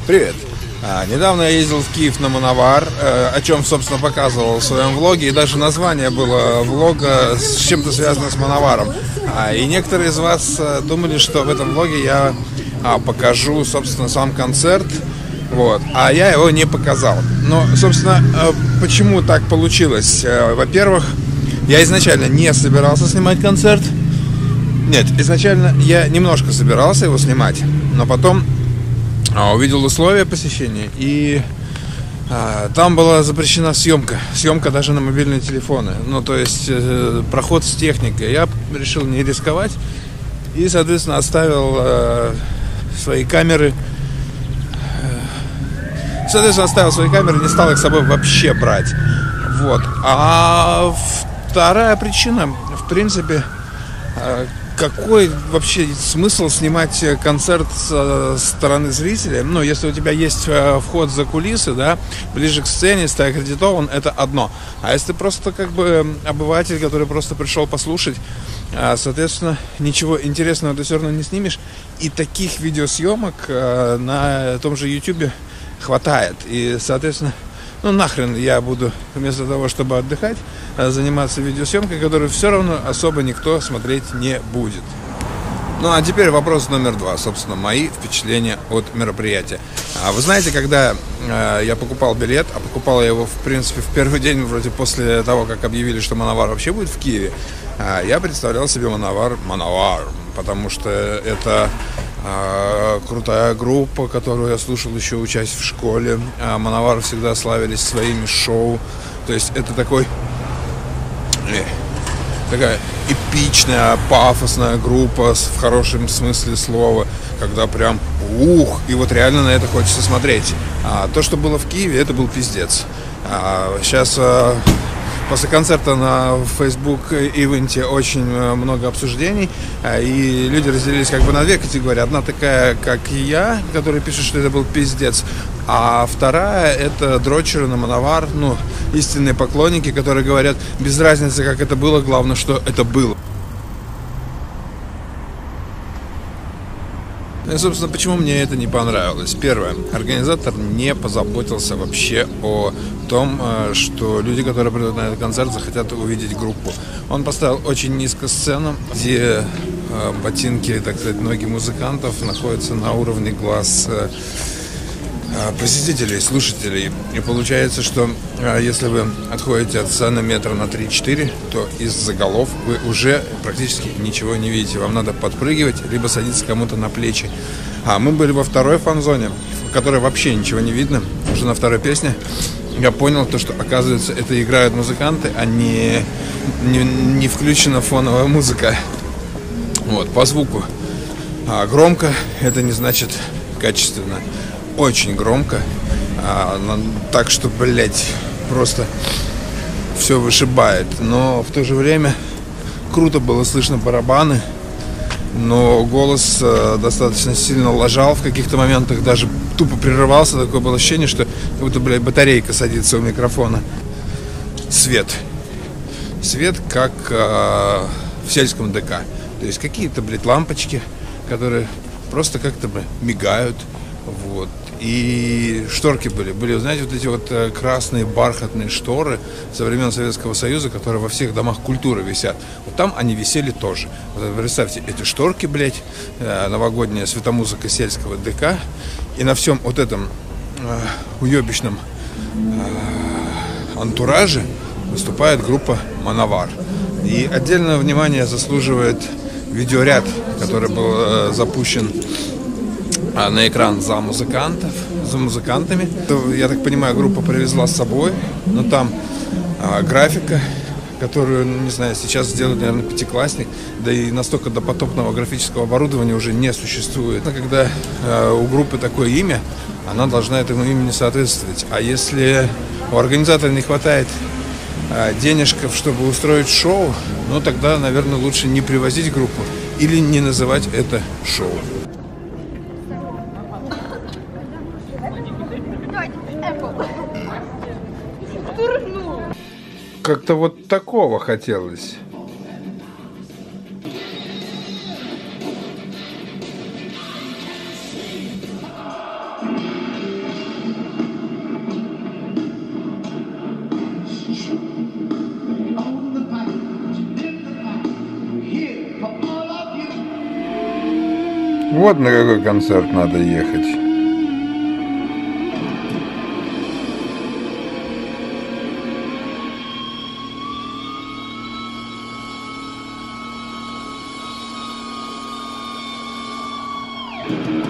Привет! Недавно я ездил в Киев на Мановар, о чем, собственно, показывал в своем влоге. И даже название было влога с чем-то связано с Мановаром. И некоторые из вас думали, что в этом влоге я покажу, собственно, сам концерт. Вот. А я его не показал. Но, собственно, почему так получилось? Во-первых, я изначально не собирался снимать концерт. Нет, изначально я немножко собирался его снимать, но потом увидел условия посещения, и там была запрещена съемка даже на мобильные телефоны, ну то есть проход с техникой. Я решил не рисковать и, соответственно, оставил свои камеры, не стал их с собой вообще брать. Вот. А вторая причина, в принципе, какой вообще смысл снимать концерт со стороны зрителя? Ну, если у тебя есть вход за кулисы, да, ближе к сцене, если ты аккредитован, это одно. А если ты просто как бы обыватель, который просто пришел послушать, соответственно, ничего интересного ты все равно не снимешь. И таких видеосъемок на том же YouTube хватает. И, соответственно, ну нахрен я буду вместо того, чтобы отдыхать, заниматься видеосъемкой, которую все равно особо никто смотреть не будет. Ну а теперь вопрос номер 2, собственно, мои впечатления от мероприятия. Вы знаете, когда я покупал билет, а покупал я его, в принципе, в первый день, вроде после того, как объявили, что Мановар вообще будет в Киеве, я представлял себе Мановар, потому что это крутая группа, которую я слушал еще учась в школе. Мановар всегда славились своими шоу. То есть это такая эпичная, пафосная группа в хорошем смысле слова, когда прям и вот реально на это хочется смотреть. То, что было в Киеве, это был пиздец. Сейчас после концерта на Facebook-ивенте очень много обсуждений, и люди разделились как бы на две категории. Одна такая, как и я, которая пишет, что это был пиздец, а вторая — это дрочеры на Мановар, ну, истинные поклонники, которые говорят, без разницы, как это было, главное, что это было. И, собственно, почему мне это не понравилось? Первое. Организатор не позаботился вообще о том, что люди, которые придут на этот концерт, захотят увидеть группу. Он поставил очень низко сцену, где ботинки, так сказать, ноги музыкантов находятся на уровне глаз посетителей, слушателей. И получается, что если вы отходите от сцены метра на 3-4, то из-за голов вы уже практически ничего не видите. Вам надо подпрыгивать, либо садиться кому-то на плечи. Мы были во второй фан-зоне, в которой вообще ничего не видно. Уже на второй песне я понял, что, оказывается, это играют музыканты, а не включена фоновая музыка. Вот, по звуку. Громко — это не значит качественно. Очень громко, так что, блять, просто все вышибает. Но в то же время круто было слышно барабаны, но голос достаточно сильно лажал в каких-то моментах, даже тупо прерывался. Такое было ощущение, что как будто, блядь, батарейка садится у микрофона. Свет, как в сельском ДК. То есть какие-то, блядь, лампочки, которые просто как-то, блядь, мигают. Вот. И шторки были, знаете, вот эти вот красные бархатные шторы со времен Советского Союза, которые во всех домах культуры висят. Вот там они висели тоже. Вот, представьте, эти шторки, блядь, новогодняя светомузыка сельского ДК, и на всем вот этом уебищном антураже выступает группа Мановар. И отдельное внимание заслуживает видеоряд, который был запущен на экран за музыкантами. Я так понимаю, группа привезла с собой, но там графика, которую, не знаю, сейчас сделает, наверное, пятиклассник, да и настолько допотопного графического оборудования уже не существует. Но когда у группы такое имя, она должна этому имени соответствовать. А если у организатора не хватает денежков, чтобы устроить шоу, ну тогда, наверное, лучше не привозить группу или не называть это шоу. Как-то вот такого хотелось. Вот на какой концерт надо ехать. Thank you.